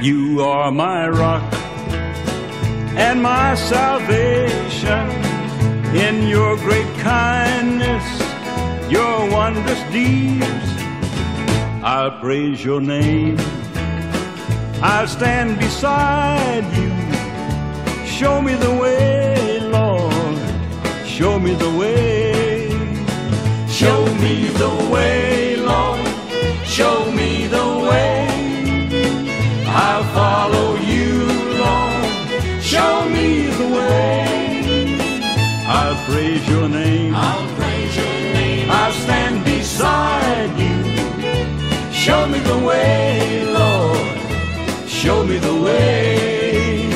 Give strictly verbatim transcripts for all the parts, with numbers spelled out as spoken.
You are my rock and my salvation. In your great kindness, your wondrous deeds, I'll praise your name. I'll stand beside you. Show me the way, Lord. Show me the way. Show me the way, Lord. Show me the way. I'll follow you, Lord. Show me the way. I'll praise your name. I'll praise your name. I'll stand beside you. Show me the way, Lord. Show me the way.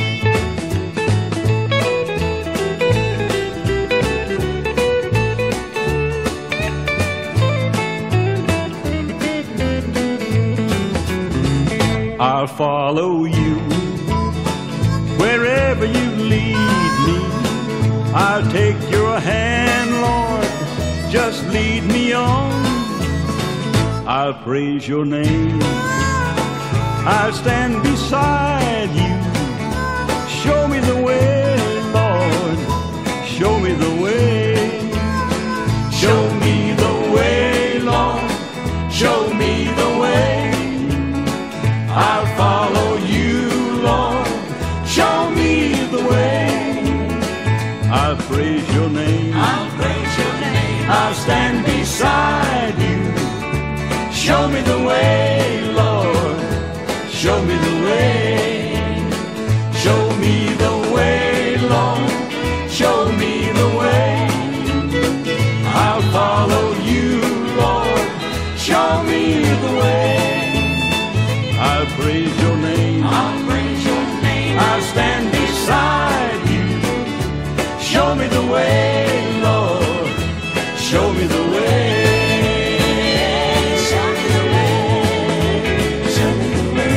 I'll follow you wherever you lead me. I'll take your hand, Lord, just lead me on. I'll praise your name. I'll stand beside you. Show me the way, Lord. Show me the way. Show me the way, Lord. Show me the way. I'll follow you, Lord. Show me the way. I'll praise your name. I'll praise your name. I'll stand beside you. Show me the way, Lord. Show me the way. Show me the way, Lord. Show me the way. I'll follow you, Lord. Show me the way. I'll praise your name. I'll praise your name. I'll stand beside you. Show me the way, Lord. Show me the way. Show me the way. Show me the way.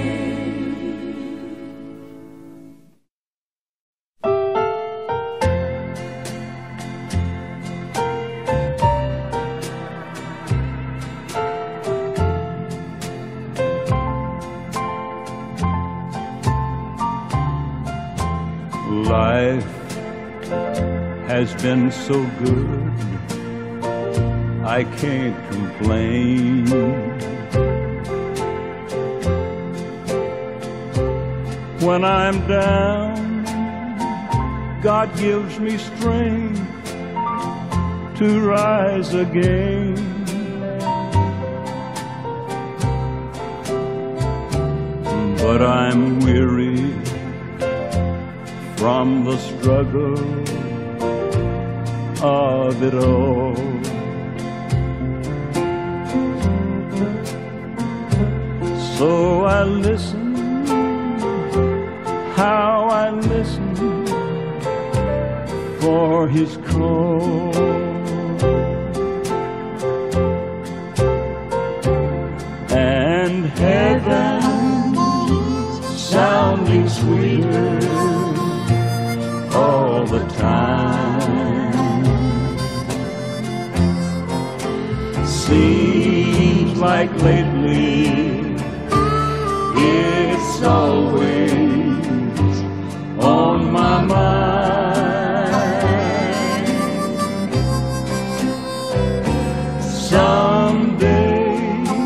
Life has been so good, I can't complain. When I'm down, God gives me strength to rise again. But I'm weary from the struggle of it all. So I listen, how I listen for his call. And heaven sounding sweeter all the time. Seems like lately it's always on my mind. Someday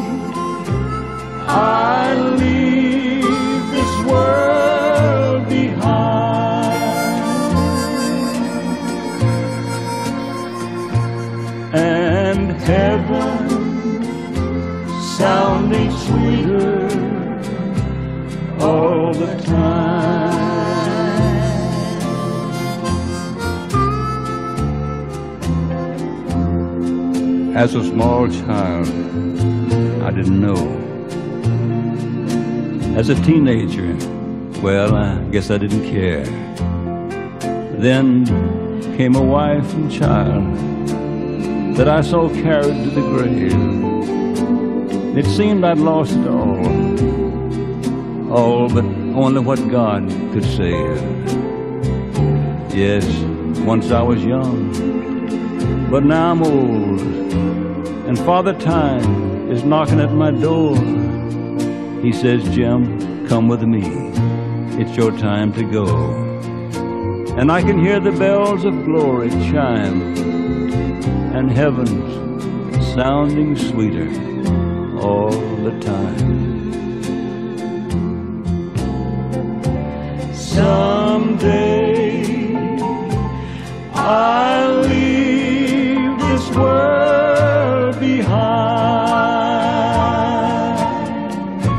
I'll leave this world behind, and heaven sounding sweeter all the time. As a small child, I didn't know. As a teenager, well, I guess I didn't care. Then came a wife and child that I saw carried to the grave. It seemed I'd lost it all, all but only what God could save. Yes, once I was young, but now I'm old, and Father Time is knocking at my door. He says, Jim, come with me, it's your time to go. And I can hear the bells of glory chime, and heaven's sounding sweeter all the time. Someday I'll leave this world behind,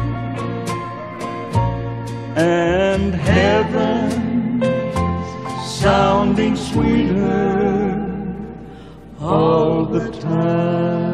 and heaven's sounding sweeter all the time.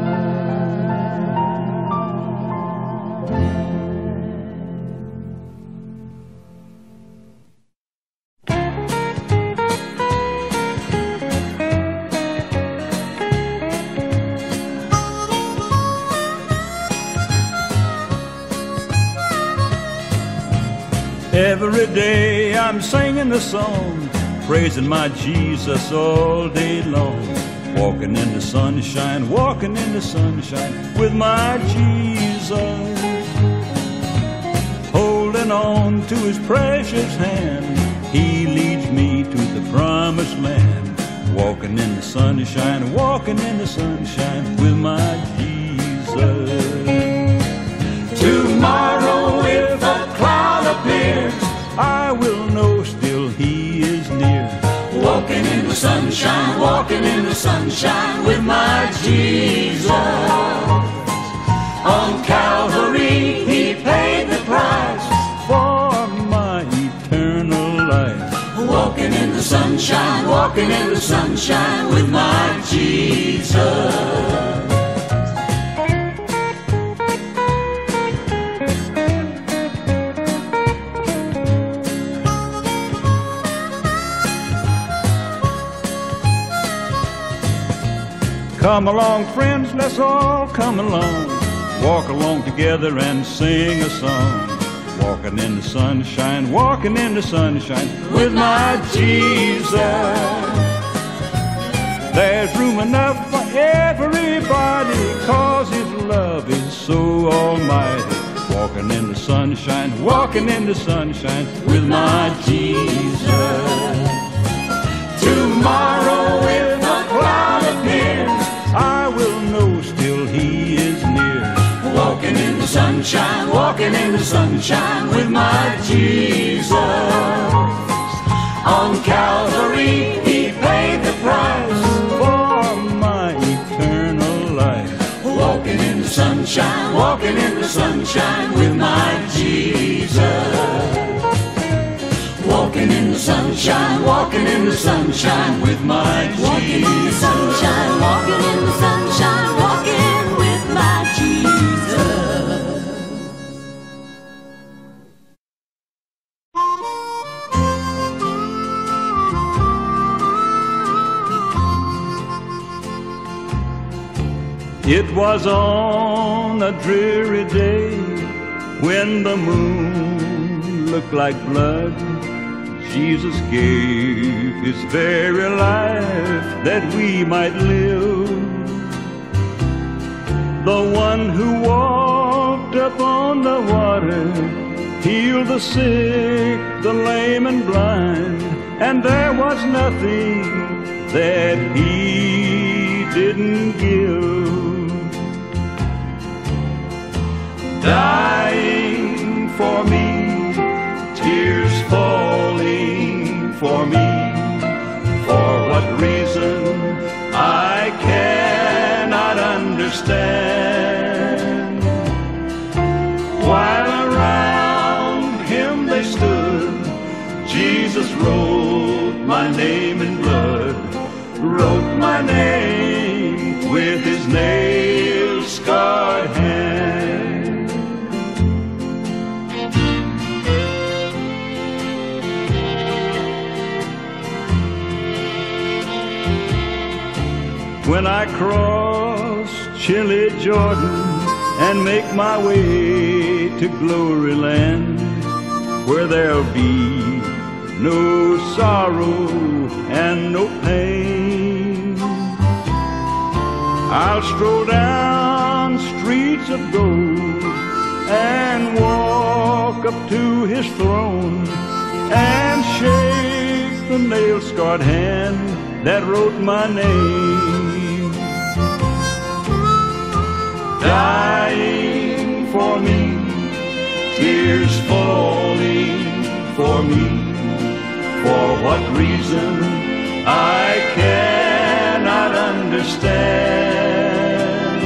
Every day I'm singing the song, praising my Jesus all day long. Walking in the sunshine, walking in the sunshine with my Jesus. Holding on to his precious hand, he leads me to the promised land. Walking in the sunshine, walking in the sunshine with my Jesus. Tomorrow if a cloud appears, I will know still he is near. Walking in the sunshine, walking in the sunshine with my Jesus. On Calvary he paid the price for my eternal life. Walking in the sunshine, walking in the sunshine with my Jesus. Come along, friends, let's all come along. Walk along together and sing a song. Walking in the sunshine, walking in the sunshine with my Jesus. There's room enough for everybody, 'cause his love is so almighty. Walking in the sunshine, walking in the sunshine with my Jesus. Tomorrow if a cloud appears, I will know still he is near. Walking in the sunshine, walking in the sunshine with my Jesus. On Calvary he paid the price for my eternal life. Walking in the sunshine, walking in the sunshine with my Jesus. Walking in the sunshine, walking in the sunshine with my Jesus. Walking in the sunshine, walking in the sunshine, walking with my Jesus. It was on a dreary day when the moon looked like blood. Jesus gave his very life that we might live. The one who walked upon the water healed the sick, the lame and blind, and there was nothing that he didn't give. Dying for me, tears falling for me. For what reason I cannot understand. While around him they stood, Jesus wrote my name in blood. Wrote my name with his nail-scarred hand. When I cross chilly Jordan and make my way to glory land, where there'll be no sorrow and no pain, I'll stroll down streets of gold and walk walk up to his throne and shake the nail-scarred hand that wrote my name. Dying for me, tears falling for me. For what reason I cannot understand.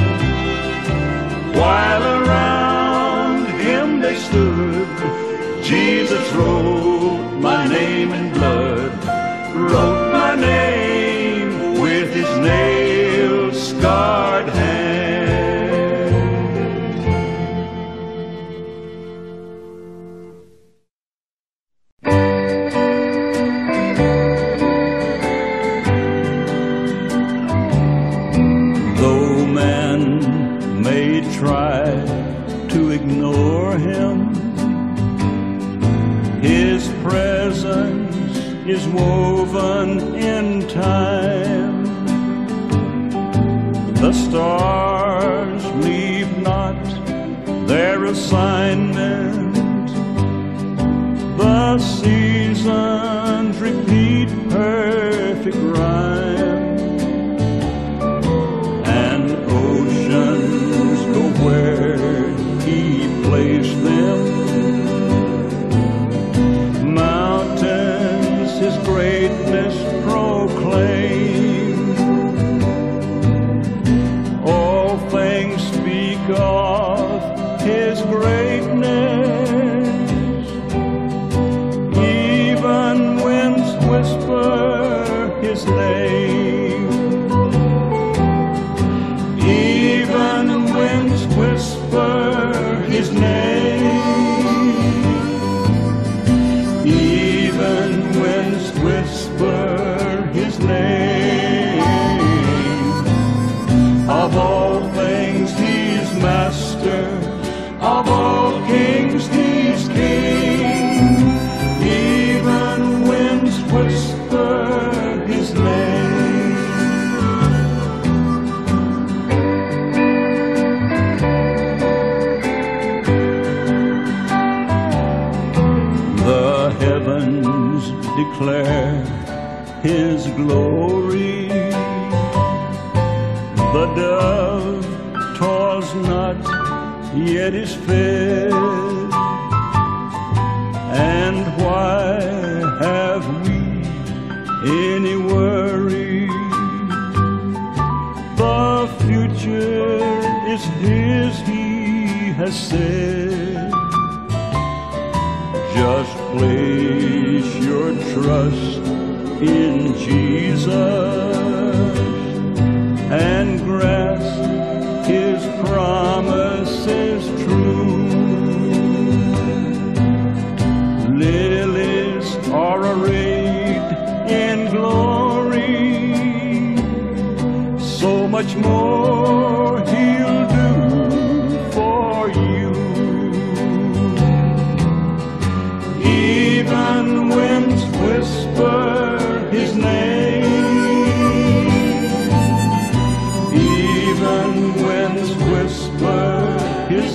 While around him they stood, Jesus wrote my name in blood, wrote my name with his nail-scarred hand. Though man may try to ignore him, his presence is woven in time. The stars leave not their assignment. The seasons repeat perfect rhyme. And oceans go where he placed them. Mountains his greatness proclaim. All things speak of his greatness. Even winds whisper his name. Even winds whisper his name. Even winds whisper his name. Of all things he's master, of all kings he's king. Even winds whisper his name. The heavens declare his glory. The dove toils not, yet is fed. And why have we any worry? The future is his, he has said. Just place your trust in Jesus and grasp his promises true. Lilies are arrayed in glory, so much more he'll do for you. Even winds whisper his name. Even winds whisper his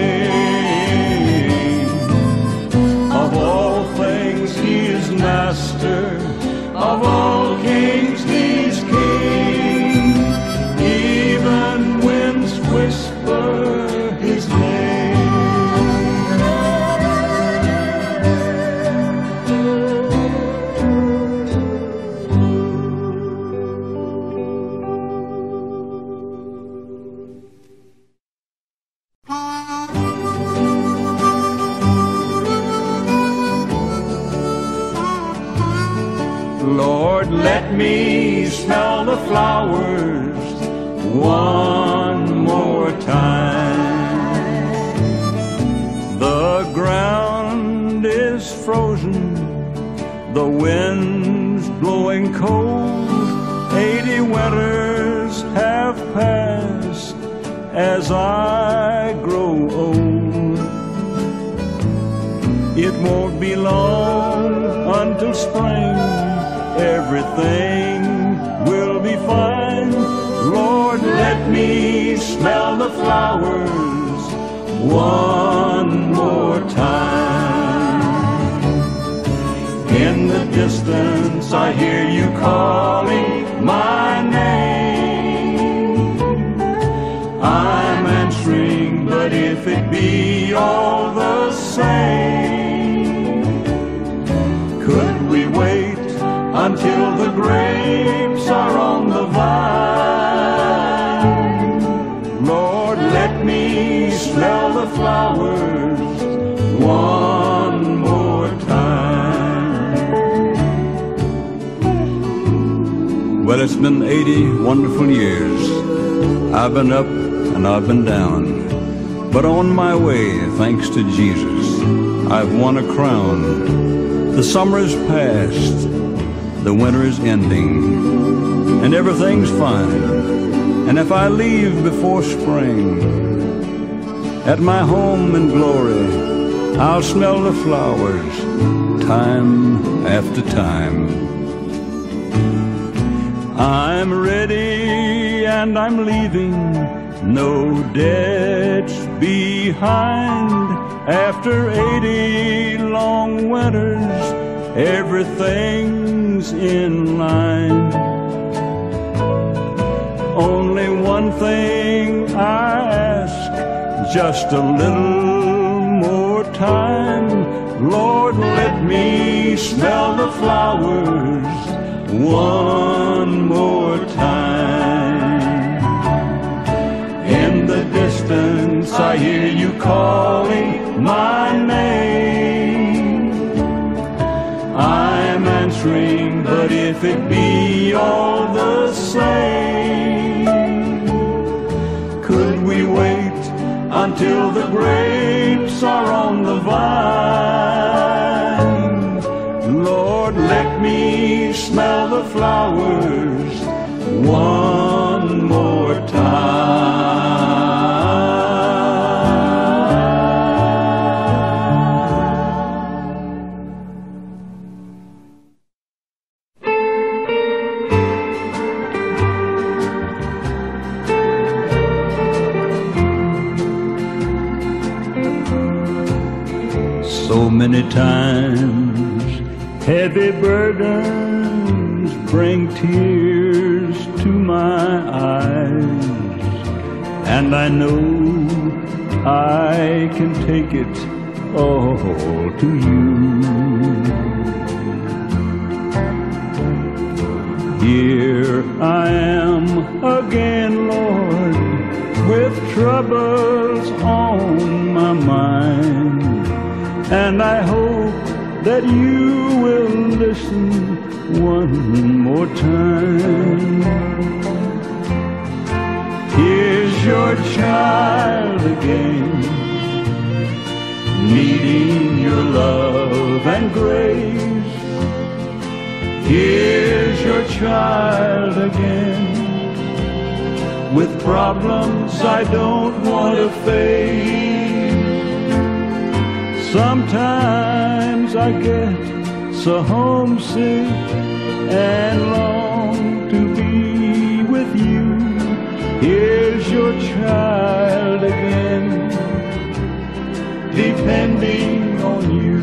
name. Of all things he is master, of all kings he's king. Even winds whisper his name. Lord, let me smell the flowers one more time. The ground is frozen, the wind's blowing cold. Eighty winters have passed as I grow old. It won't be long until spring, everything will be fine. Lord, let me smell the flowers one more time. distance I hear you calling my name. I'm answering, but if it be all the same, could we wait until the grapes are on the vine? Lord, let me smell the flowers one more time. Well, it's been eighty wonderful years. I've been up and I've been down, but on my way, thanks to Jesus, I've won a crown. The summer is past, the winter is ending, and everything's fine. And if I leave before spring, at my home in glory, I'll smell the flowers time after time. I'm ready and I'm leaving, no debts behind. After eighty long winters, everything's in line. Only one thing I ask, just a little more time. Lord, let me smell the flowers one more time. In the distance I hear you calling my name. I'm answering, but if it be all the same, could we wait until the grapes are on the vine? Lord, let me smell the flowers one more time. So many times heavy burdens bring tears to my eyes, and I know I can take it all to you. Here I am again, Lord, with troubles on my mind, and I hope that you will listen one more time. Here's your child again, needing your love and grace. Here's your child again, with problems I don't want to face. Sometimes I get so homesick and long to be with you. Here's your child again, depending on you.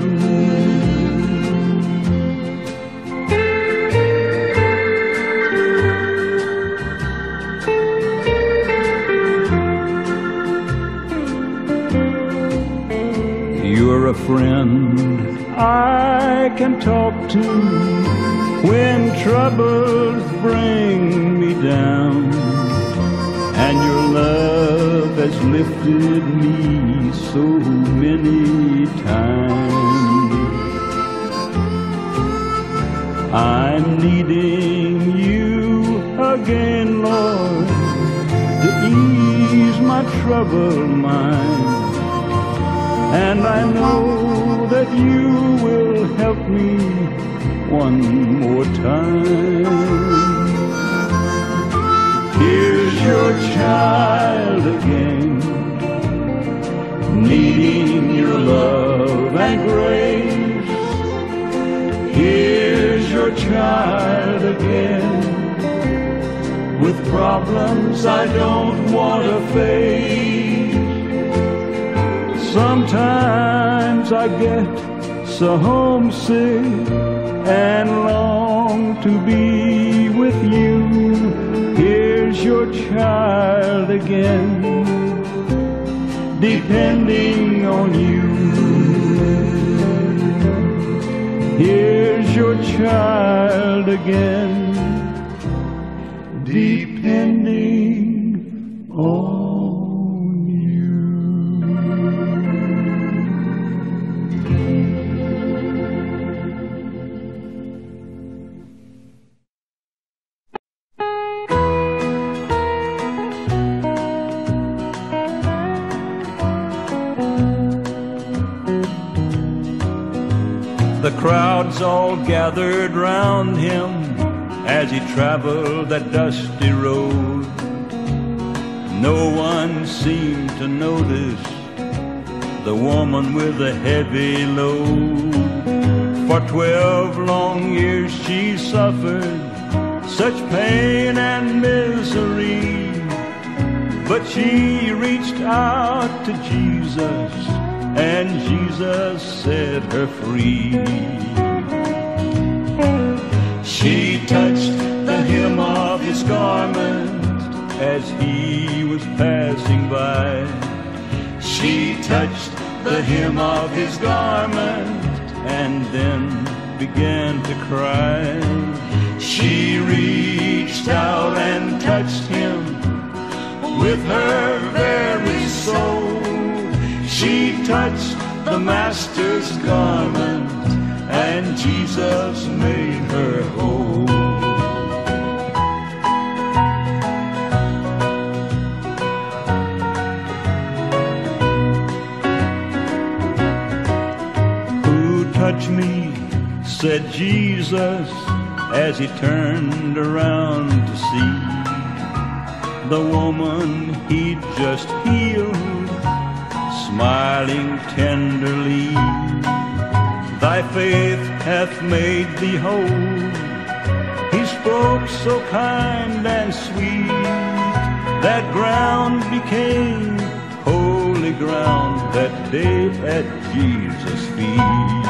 You're a friend I can talk to when troubles bring me down, and your love has lifted me so many times. I'm needing you again, Lord, to ease my troubled mind, and I know that you will help me one more time. Here's your child again, needing your love and grace. Here's your child again, with problems I don't want to face. Sometimes I get so homesick and long to be with you. Here's your child again, depending on you. Here's your child again, depending on you. The crowds all gathered round him as he traveled that dusty road. No one seemed to notice the woman with the heavy load. For twelve long years she suffered such pain and misery, but she reached out to Jesus, and Jesus set her free. She touched the hem of his garment as he was passing by. She touched the hem of his garment and then began to cry. She reached out and touched him with her very soul. She touched the Master's garment, and Jesus made her whole. Who touched me? Said Jesus, as he turned around to see the woman he'd just healed, smiling tenderly. Thy faith hath made thee whole. He spoke so kind and sweet, that ground became holy ground that day at Jesus' feet.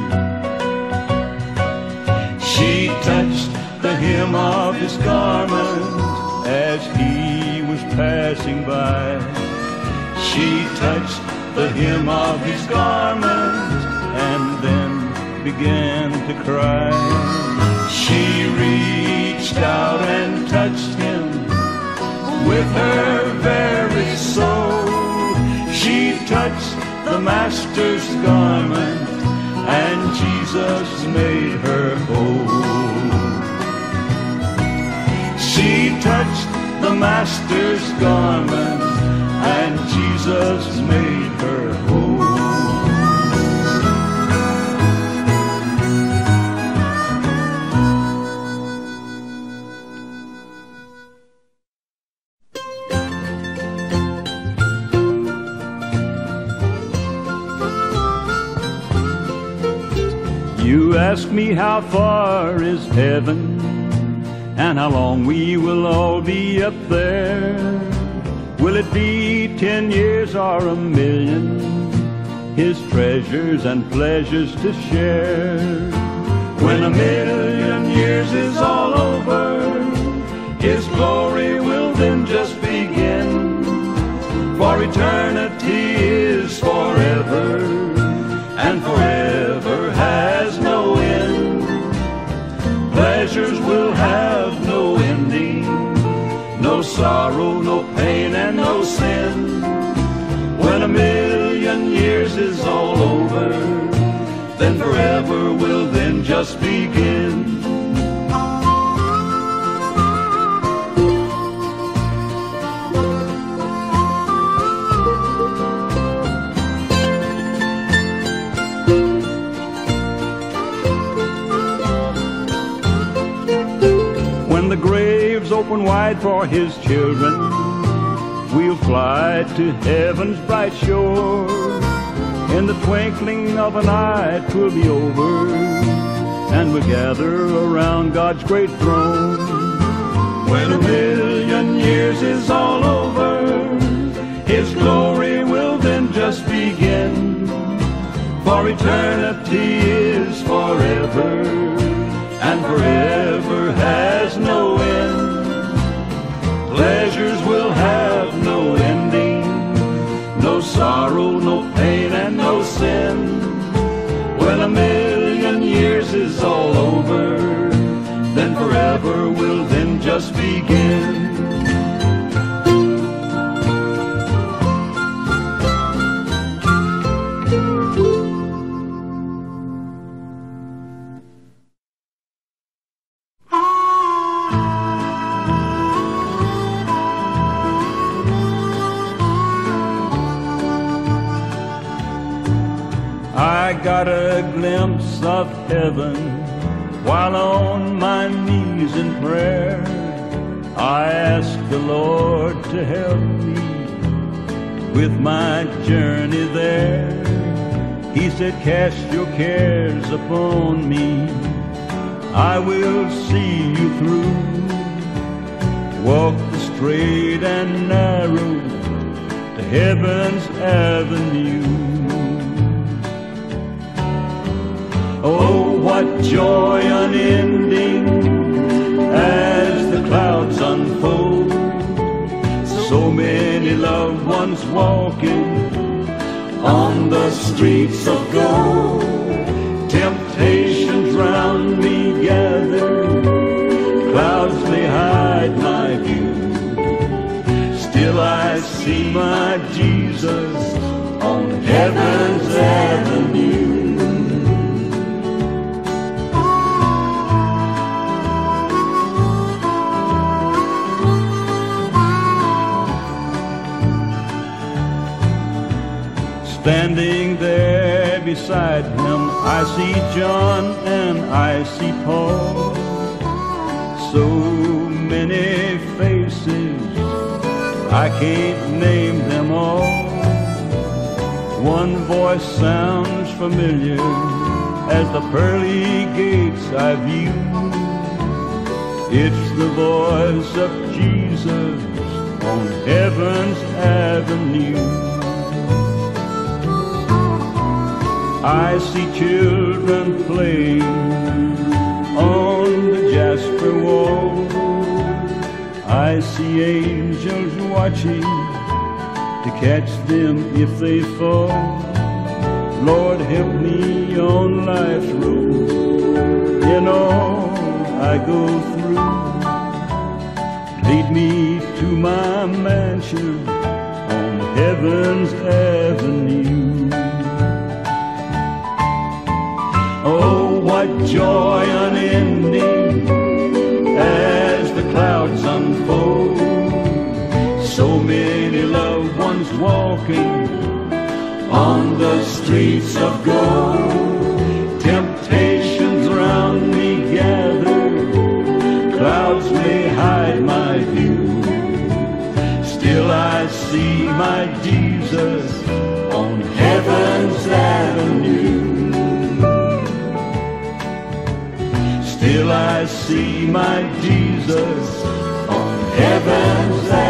She touched the hem of his garment as he was passing by. She touched the hem of his garment and then began to cry. She reached out and touched him with her very soul. She touched the Master's garment, and Jesus made her whole. She touched the Master's garment, and Jesus made her whole. You ask me how far is heaven, and how long we will all be up there. Will it be ten years or a million, his treasures and pleasures to share? When a million years is all over, his glory will then just begin. For eternity is forever, and forever has no end. Pleasures will have no ending, no sorrow, no pain, and no sin. When a million years is all over, then forever will then just begin. When the graves open wide for his children, we'll fly to heaven's bright shore. In the twinkling of an eye 'twill be over, and we'll gather around God's great throne. When a million years is all over, his glory will then just begin. For eternity is forever, have no ending, no sorrow, no pain, and no sin. When a million years is all over, then forever will then just begin. I got a glimpse of heaven while on my knees in prayer. I asked the Lord to help me with my journey there. He said, cast your cares upon me, I will see you through. Walk the straight and narrow to heaven's avenue. Oh, what joy unending as the clouds unfold. So many loved ones walking on the streets of gold. Temptations round me gather, clouds may hide my view. Still I see my Jesus on heaven's avenue. Standing there beside him, I see John and I see Paul. So many faces, I can't name them all. One voice sounds familiar as the pearly gates I view. It's the voice of Jesus on heaven's avenue. I see children playing on the jasper wall. I see angels watching to catch them if they fall. Lord, help me on life's road in all I go through. Lead me to my mansion on heaven's avenue. Oh, what joy unending as the clouds unfold. So many loved ones walking on the streets of gold. Temptations round me gather, clouds may hide my view. Still I see my Jesus on heaven's avenue. Still I see my Jesus on heaven's avenue.